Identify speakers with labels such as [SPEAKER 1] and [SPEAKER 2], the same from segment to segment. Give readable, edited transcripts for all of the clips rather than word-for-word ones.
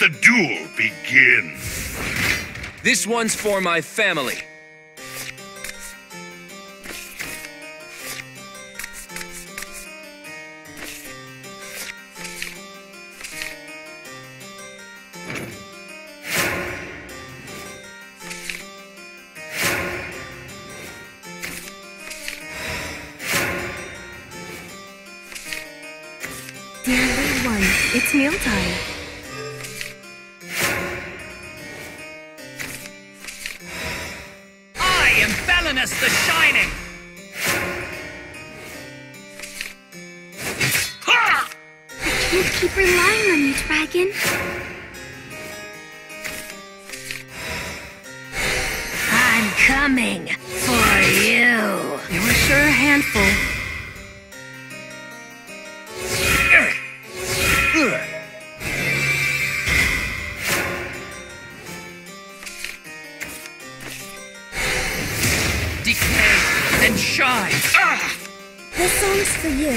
[SPEAKER 1] the duel begin.
[SPEAKER 2] This one's for my family.
[SPEAKER 3] Dear little one, it's mealtime.
[SPEAKER 4] I am Belinus the Shining!
[SPEAKER 3] I can't keep relying on you, dragon. I'm coming for you. You're sure a handful.
[SPEAKER 4] Decay and shine!
[SPEAKER 3] This song's for you.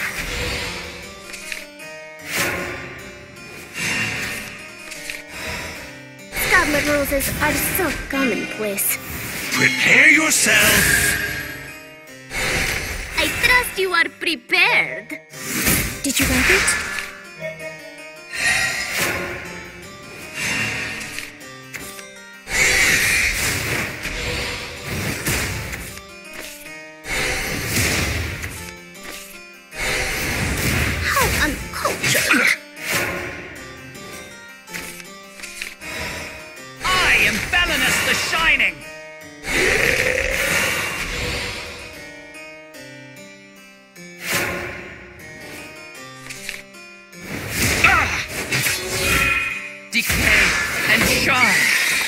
[SPEAKER 3] Scarlet roses are so commonplace.
[SPEAKER 1] Prepare yourself.
[SPEAKER 3] I trust you are prepared. Did you write it? How uncultured.
[SPEAKER 4] I am Belinus the Shining! Decay and shine!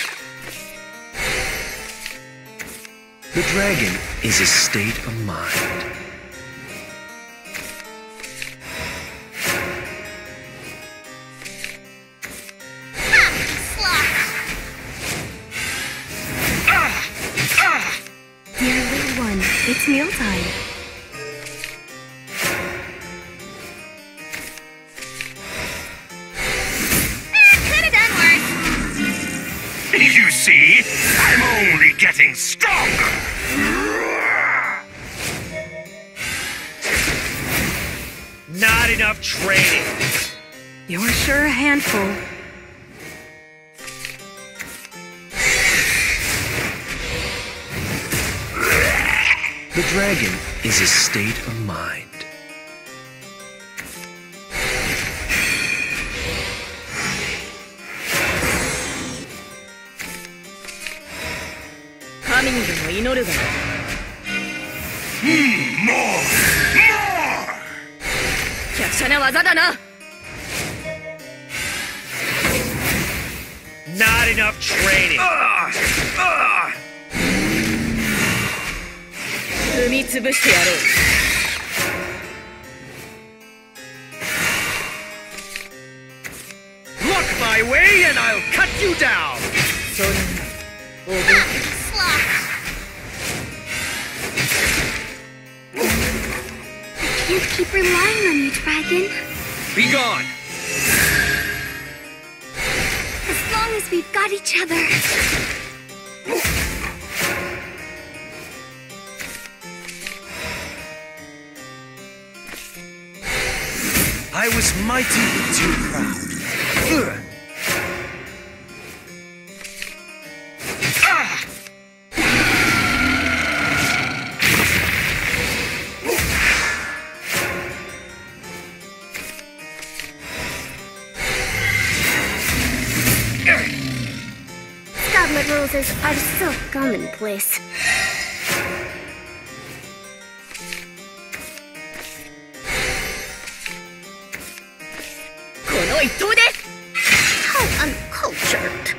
[SPEAKER 2] The dragon is a state of mind.
[SPEAKER 3] Dear little one, it's mealtime. Could've done worse.
[SPEAKER 1] You see, I'm only getting stronger.
[SPEAKER 4] Not enough training!
[SPEAKER 3] You're sure a handful.
[SPEAKER 2] The dragon is a state of mind.
[SPEAKER 1] More! More!
[SPEAKER 3] 客者な技だな。
[SPEAKER 4] Not enough training!
[SPEAKER 3] 踏み潰してやろう。
[SPEAKER 4] Look my way and I'll cut you down!
[SPEAKER 3] I can't keep relying on you, dragon.
[SPEAKER 4] Be gone!
[SPEAKER 3] As long as we've got each other.
[SPEAKER 4] I was mighty but too proud.
[SPEAKER 3] Scarlet roses are so commonplace. How uncultured.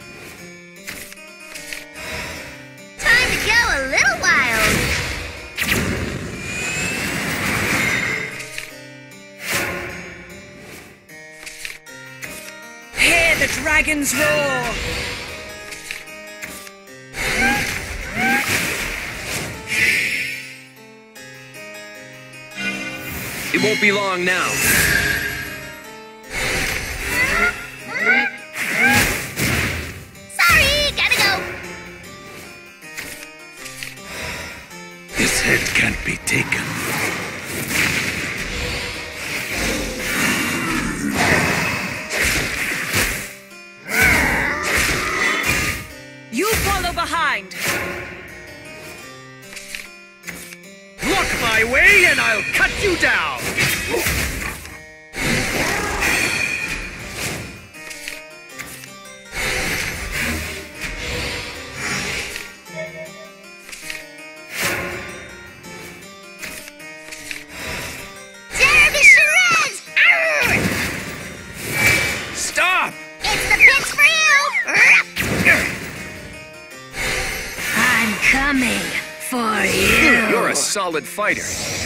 [SPEAKER 3] Time to go a little wild.
[SPEAKER 4] Hear the dragons roar!
[SPEAKER 2] It won't be long now.
[SPEAKER 4] head can't be taken.
[SPEAKER 3] You follow behind!
[SPEAKER 4] Block my way and I'll cut you down! Stop!
[SPEAKER 5] It's the pits for you!
[SPEAKER 3] I'm coming for you!
[SPEAKER 2] You're a solid fighter.